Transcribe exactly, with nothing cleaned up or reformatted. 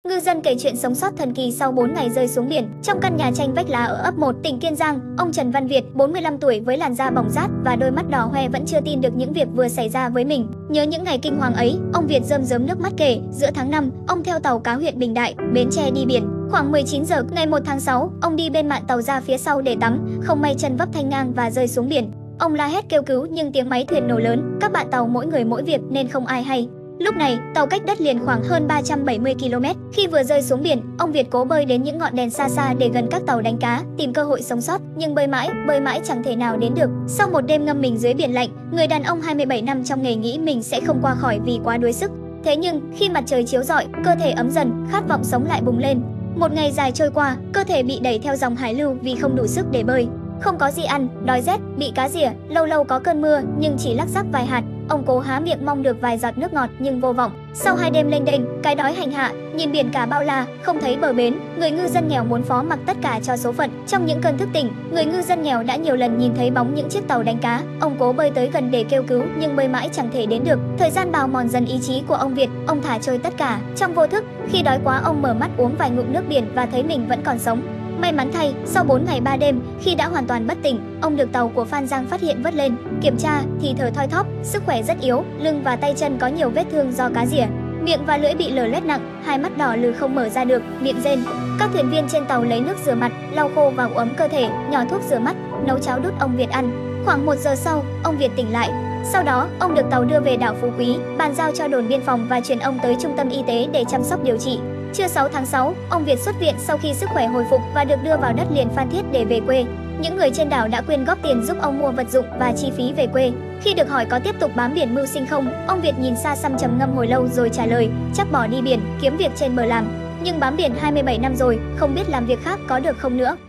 Ngư dân kể chuyện sống sót thần kỳ sau bốn ngày rơi xuống biển. Trong căn nhà tranh vách lá ở ấp một, tỉnh Kiên Giang, ông Trần Văn Việt, bốn mươi lăm tuổi với làn da bỏng rát và đôi mắt đỏ hoe vẫn chưa tin được những việc vừa xảy ra với mình. Nhớ những ngày kinh hoàng ấy, ông Việt rơm rớm nước mắt kể, giữa tháng năm, ông theo tàu cá huyện Bình Đại, Bến Tre đi biển. Khoảng mười chín giờ ngày một tháng sáu, ông đi bên mạn tàu ra phía sau để tắm, không may chân vấp thanh ngang và rơi xuống biển. Ông la hét kêu cứu nhưng tiếng máy thuyền nổ lớn, các bạn tàu mỗi người mỗi việc nên không ai hay. Lúc này, tàu cách đất liền khoảng hơn ba trăm bảy mươi ki lô mét. Khi vừa rơi xuống biển, ông Việt cố bơi đến những ngọn đèn xa xa để gần các tàu đánh cá, tìm cơ hội sống sót, nhưng bơi mãi, bơi mãi chẳng thể nào đến được. Sau một đêm ngâm mình dưới biển lạnh, người đàn ông hai mươi bảy năm trong nghề nghĩ mình sẽ không qua khỏi vì quá đuối sức. Thế nhưng, khi mặt trời chiếu rọi, cơ thể ấm dần, khát vọng sống lại bùng lên. Một ngày dài trôi qua, cơ thể bị đẩy theo dòng hải lưu vì không đủ sức để bơi. Không có gì ăn, đói rét, bị cá rỉa, lâu lâu có cơn mưa nhưng chỉ lắc rắc vài hạt. Ông cố há miệng mong được vài giọt nước ngọt nhưng vô vọng. Sau hai đêm lênh đênh, cái đói hành hạ, nhìn biển cả bao la, không thấy bờ bến, người ngư dân nghèo muốn phó mặc tất cả cho số phận. Trong những cơn thức tỉnh, người ngư dân nghèo đã nhiều lần nhìn thấy bóng những chiếc tàu đánh cá. Ông cố bơi tới gần để kêu cứu nhưng bơi mãi chẳng thể đến được. Thời gian bào mòn dần ý chí của ông Việt, ông thả trôi tất cả. Trong vô thức, khi đói quá ông mở mắt uống vài ngụm nước biển và thấy mình vẫn còn sống. May mắn thay, sau bốn ngày ba đêm, khi đã hoàn toàn bất tỉnh, ông được tàu của Phan Giang phát hiện vớt lên. Kiểm tra thì thở thoi thóp, sức khỏe rất yếu, lưng và tay chân có nhiều vết thương do cá rỉa. Miệng và lưỡi bị lở loét nặng, hai mắt đỏ lừ không mở ra được, miệng rên. Các thuyền viên trên tàu lấy nước rửa mặt, lau khô và ấm cơ thể, nhỏ thuốc rửa mắt, nấu cháo đút ông Việt ăn. Khoảng một giờ sau, ông Việt tỉnh lại. Sau đó, ông được tàu đưa về đảo Phú Quý, bàn giao cho đồn biên phòng và chuyển ông tới trung tâm y tế để chăm sóc điều trị. Trưa sáu tháng sáu, ông Việt xuất viện sau khi sức khỏe hồi phục và được đưa vào đất liền Phan Thiết để về quê. Những người trên đảo đã quyên góp tiền giúp ông mua vật dụng và chi phí về quê. Khi được hỏi có tiếp tục bám biển mưu sinh không, ông Việt nhìn xa xăm trầm ngâm hồi lâu rồi trả lời, chắc bỏ đi biển, kiếm việc trên bờ làm. Nhưng bám biển hai mươi bảy năm rồi, không biết làm việc khác có được không nữa.